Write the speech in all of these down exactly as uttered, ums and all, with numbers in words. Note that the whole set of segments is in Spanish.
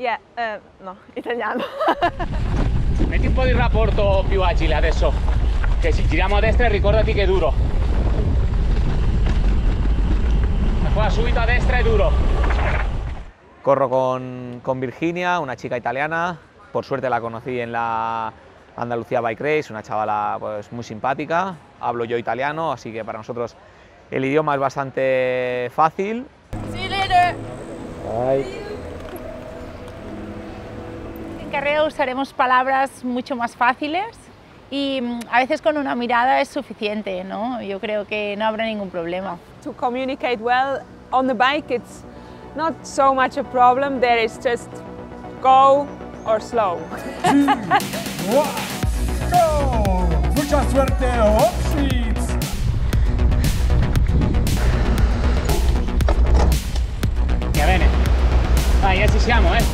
Yeah, uh, no, italiano. Metti un po' di rapporto più agile adesso, che se giriamo a destra ricordati che è duro. Qua subito a destra è duro. Corro con, con Virginia, una chica italiana, por suerte la conocí en la Andalucía Bike Race, una chavala pues, muy simpática, hablo yo italiano, así que para nosotros el idioma es bastante fácil. See you later. Bye. En carrera usaremos palabras mucho más fáciles y a veces con una mirada es suficiente, ¿no? Yo creo que no habrá ningún problema. To communicate well on the bike, it's not so much a problem. There is just go or slow. Two, one, go! Mucha suerte, Opsits! Va bene. Dai, ya ci siamo, eh.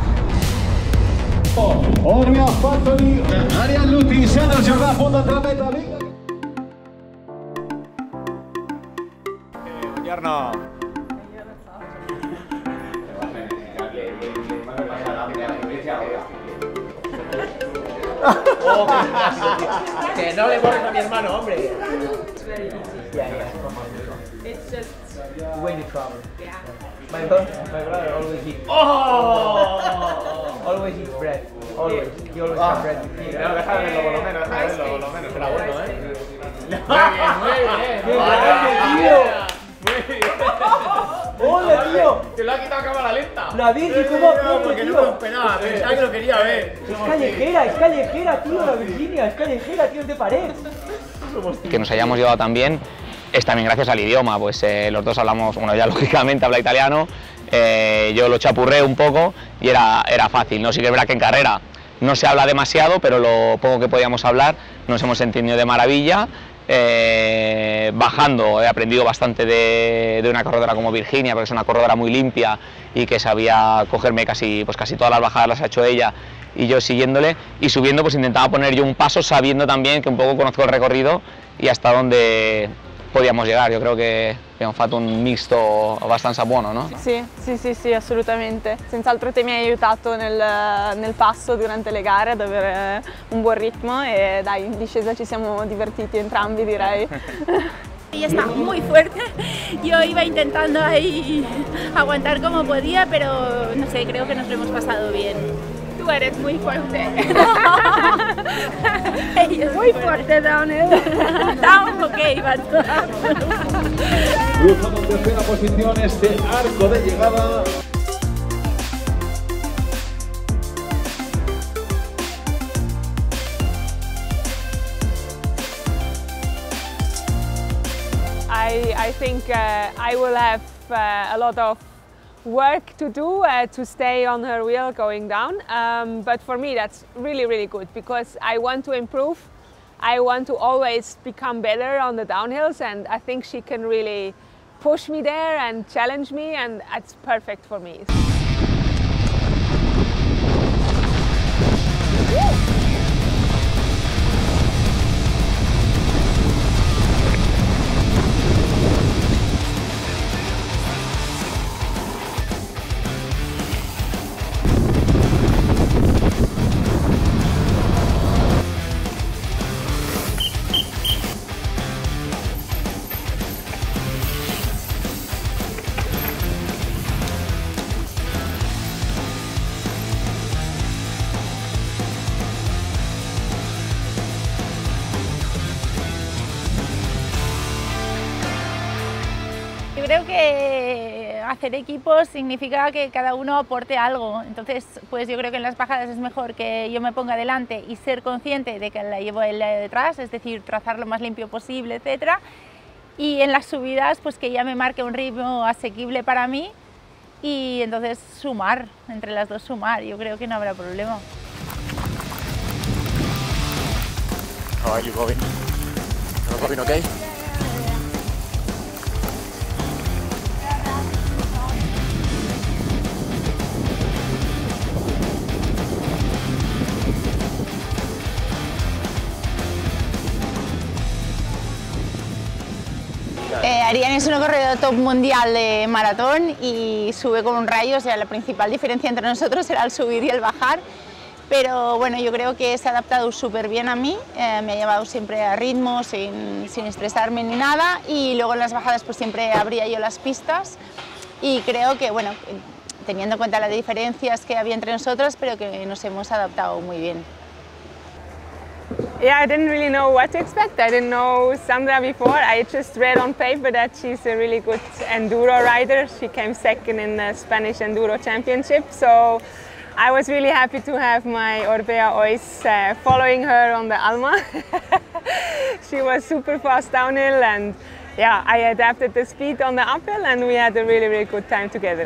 Ormia fatto di Ariel Luti, Sandra Giordà, fonda tra meta. Buongiorno. Que no le borres a mi hermano, hombre. It's just Way to travel. My brother, my brother always eats. ¡Oh! Always eats bread. Always. He always Ah. has bread with me. No, deja de verlo por lo menos, deja de verlo por lo menos. Será bueno, ¿eh? Muy bien, Muy bien. ¡Qué grande, tío! Muy bien. ¡Hola, tío! Te lo ha quitado a cámara lenta. La Virgi, ¿cómo ha porque no me lo esperaba, pensaba que lo quería ver. Es callejera, es callejera, tío, la Virginia, es callejera, tío, es de pared. Que nos hayamos llevado tan bien es también gracias al idioma, pues eh, los dos hablamos, bueno, ella lógicamente habla italiano, eh, yo lo chapurré un poco y era, era fácil, ¿no? Sí que es verdad que en carrera no se habla demasiado, pero lo poco que podíamos hablar nos hemos entendido de maravilla. Eh, bajando he aprendido bastante de, de una corredora como Virginia, porque es una corredora muy limpia y que sabía cogerme casi, pues casi todas las bajadas las ha hecho ella y yo siguiéndole, y subiendo pues intentaba poner yo un paso sabiendo también que un poco conozco el recorrido y hasta dónde podíamos llegar. Io credo che abbiamo fatto un misto abbastanza buono, no? Sì, sì, sì, sì, assolutamente. Senz'altro te mi hai aiutato nel, nel passo durante le gare ad avere un buon ritmo e dai, in discesa ci siamo divertiti entrambi, direi. Ella está muy fuerte, yo iba intentando ahí aguantar como podía, pero no sé, creo que nos lo hemos pasado bien. Tú eres muy fuerte. Ella es muy fuerte, downhill. Down, ok, but... Cruzando en tercera posición este arco de llegada. I, I think uh, I will have uh, a lot of work to do uh, to stay on her wheel going down, um, but for me that's really really good because I want to improve. I want to always become better on the downhills, and I think she can really push me there and challenge me, and that's perfect for me. Yo creo que hacer equipos significa que cada uno aporte algo, entonces pues yo creo que en las bajadas es mejor que yo me ponga delante y ser consciente de que la llevo él detrás, es decir, trazar lo más limpio posible, etcétera. Y en las subidas pues que ella me marque un ritmo asequible para mí y entonces sumar, entre las dos sumar, yo creo que no habrá problema. How are you, Robin? Robin, okay? Eh, Ariane es una corredora top mundial de maratón y sube con un rayo, o sea, la principal diferencia entre nosotros era el subir y el bajar. Pero bueno, yo creo que se ha adaptado súper bien a mí, eh, me ha llevado siempre a ritmo, sin, sin estresarme ni nada, y luego en las bajadas pues siempre abría yo las pistas y creo que, bueno, teniendo en cuenta las diferencias que había entre nosotros, pero que nos hemos adaptado muy bien. Yeah, I didn't really know what to expect. I didn't know Sandra before. I just read on paper that she's a really good enduro rider. She came second in the Spanish Enduro Championship, so I was really happy to have my Orbea Ois uh, following her on the Alma. She was super fast downhill, and yeah, I adapted the speed on the uphill and we had a really, really good time together.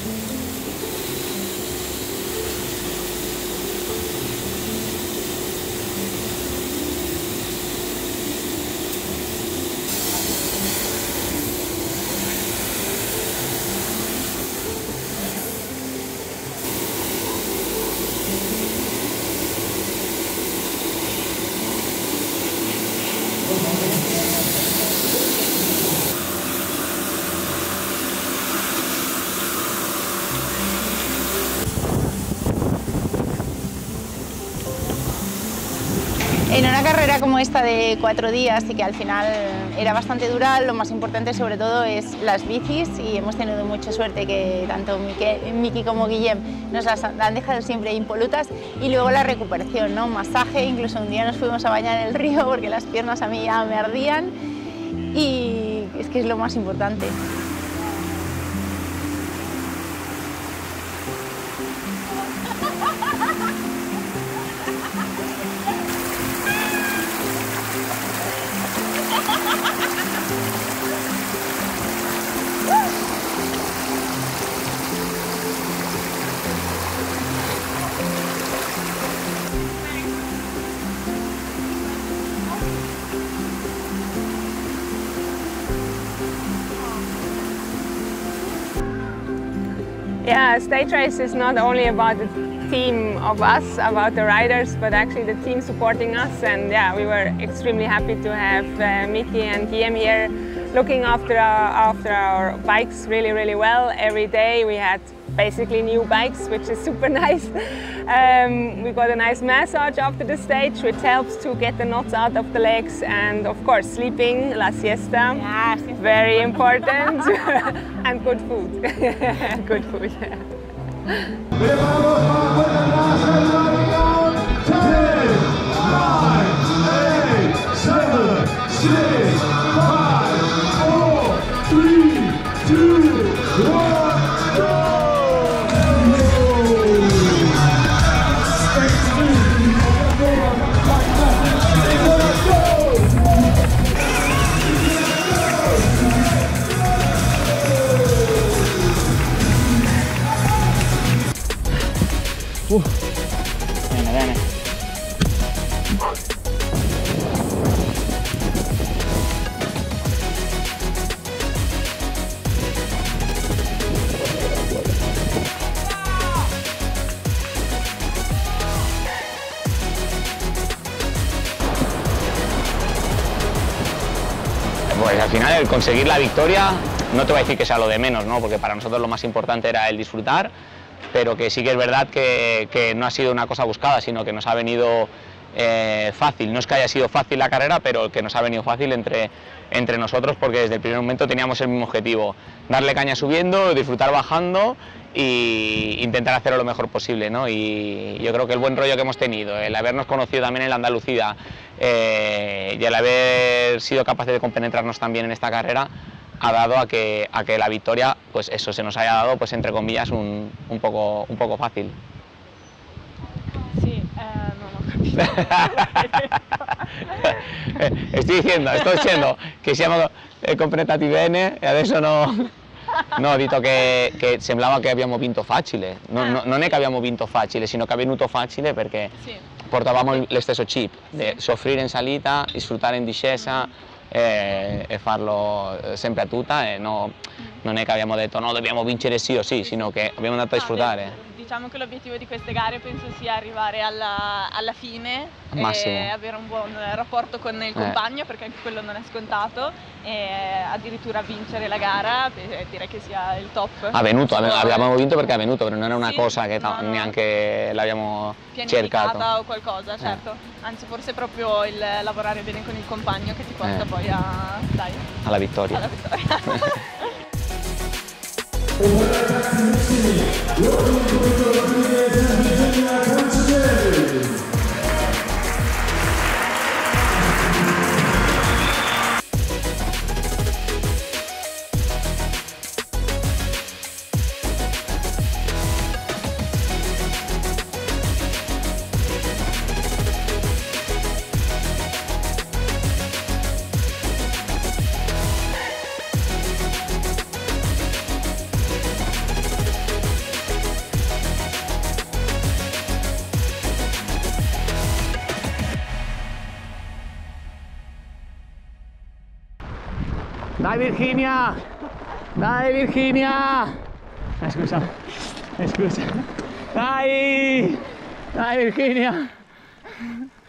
En una carrera como esta de cuatro días y que al final era bastante dura, lo más importante sobre todo es las bicis y hemos tenido mucha suerte que tanto Miki como Guillem nos las han dejado siempre impolutas y luego la recuperación, ¿no? Masaje, incluso un día nos fuimos a bañar en el río porque las piernas a mí ya me ardían y es que es lo más importante. Yeah, stage race is not only about the team of us, about the riders, but actually the team supporting us. And yeah, we were extremely happy to have uh, Miki and Guillem here looking after our, after our bikes really, really well. Every day we had basically new bikes, which is super nice. Um, we got a nice massage after the stage, which helps to get the knots out of the legs, and of course sleeping, la siesta, yeah, very important, and good food. Good food. Uh. Bene, bene. Pues al final el conseguir la victoria, no te voy a decir que sea lo de menos, ¿no? Porque para nosotros lo más importante era el disfrutar, pero que sí que es verdad que, que no ha sido una cosa buscada, sino que nos ha venido eh, fácil. No es que haya sido fácil la carrera, pero que nos ha venido fácil entre, entre nosotros, porque desde el primer momento teníamos el mismo objetivo: darle caña subiendo, disfrutar bajando e intentar hacerlo lo mejor posible, ¿no? Y yo creo que el buen rollo que hemos tenido, el habernos conocido también en la Andalucía eh, y el haber sido capaces de compenetrarnos también en esta carrera, ha dado a que, a que la victoria, pues eso, se nos haya dado, pues entre comillas, un, un, poco, un poco fácil. Sì, eh, non ho capito. Sto dicendo, sto dicendo che siamo completati bene e adesso no... No, ho detto che, che sembrava che abbiamo vinto facile. No, no, non è che abbiamo vinto facile, sino che è venuto facile perché sì. portavamo lo stesso chip, di soffrire in salita, sfruttare in discesa e, e farlo sempre a tutta, e no, non è che abbiamo detto no, dobbiamo vincere sì o sì, sino che abbiamo andato a sfruttare. Diciamo che l'obiettivo di queste gare penso sia arrivare alla, alla fine Massimo. e avere un buon rapporto con il compagno, eh. perché anche quello non è scontato, e addirittura vincere la gara, direi che sia il top. Ha venuto, ave abbiamo vinto perché è venuto, però non era una sì, cosa che no, no. neanche l'abbiamo cercato. O qualcosa, certo. Eh. Anzi, forse proprio il lavorare bene con il compagno che ti porta eh. poi a, dai, alla vittoria. Alla vittoria. Dai Virginia! Dai Virginia! Eh, scusa, eh, scusa. Dai! Dai Virginia!